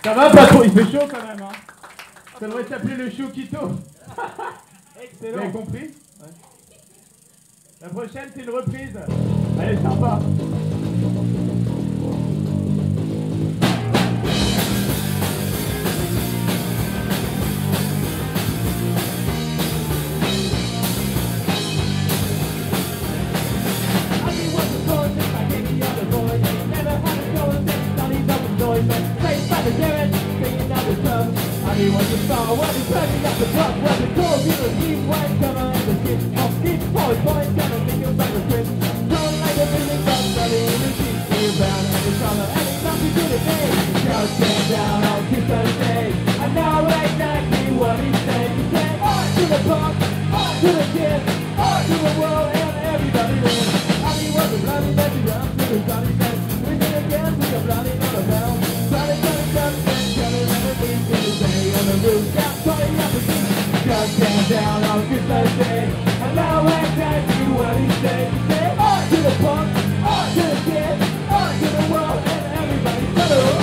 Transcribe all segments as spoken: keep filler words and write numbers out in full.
Ça va pas trop, il fait chaud quand même. Hein. Ça devrait s'appeler le Chokito. Excellent. Vous avez compris? Ouais. La prochaine, c'est une reprise. Elle est sympa. He was a star when he turning up the club. When the cold you know he white cover and the skin of skin boys boys gonna think about the trip. Don't like a million bucks, study in the sheet. You're bound and the color and it's nothing to the day. Shout stand down on kiss the day. I know exactly what he said. He said, on to the punk, on to the kid, on to the world and everybody wins. And he was a bloody messy down to the sunny bed. We did again with a bloody on the bell. Bloody, bloody, bloody, bloody, bloody, bloody, on the roof, down, turning up the beat. Just stand down on Christmas Day. And now exactly what he said. He said, on to the punk, on to the kid, on to the world, and everybody settle.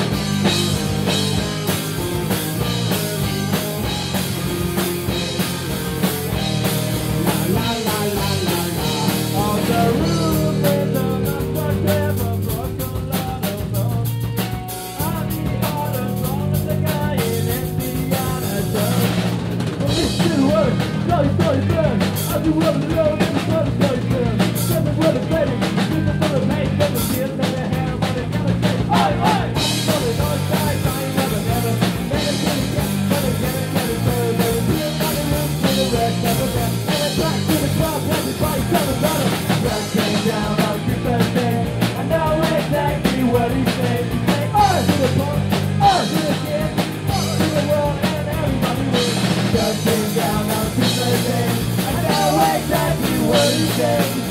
La la la la la. On the roof is a number seven broken lot of bones. On the other side of the guy in Indiana Jones. Well, this shit works. Bloody, bloody burn. I do rub the road and the bloody, bloody burn. Seven word of betting. Looking for the pain, then the tears, then the hair. What they gotta say. Oi, oi! On the north side, I ain't never, never. Never get it, get it, get it, get it, get it, get it. Never feel on the roof to the rest, never there. And it's back to the club, everybody coming better. Just came down on Christmas Day. I know exactly what he said. He said, oh, to the punk, oh, to the kid, oh, to the world, and everybody wins. Just came down on Christmas Day. I know exactly what he said.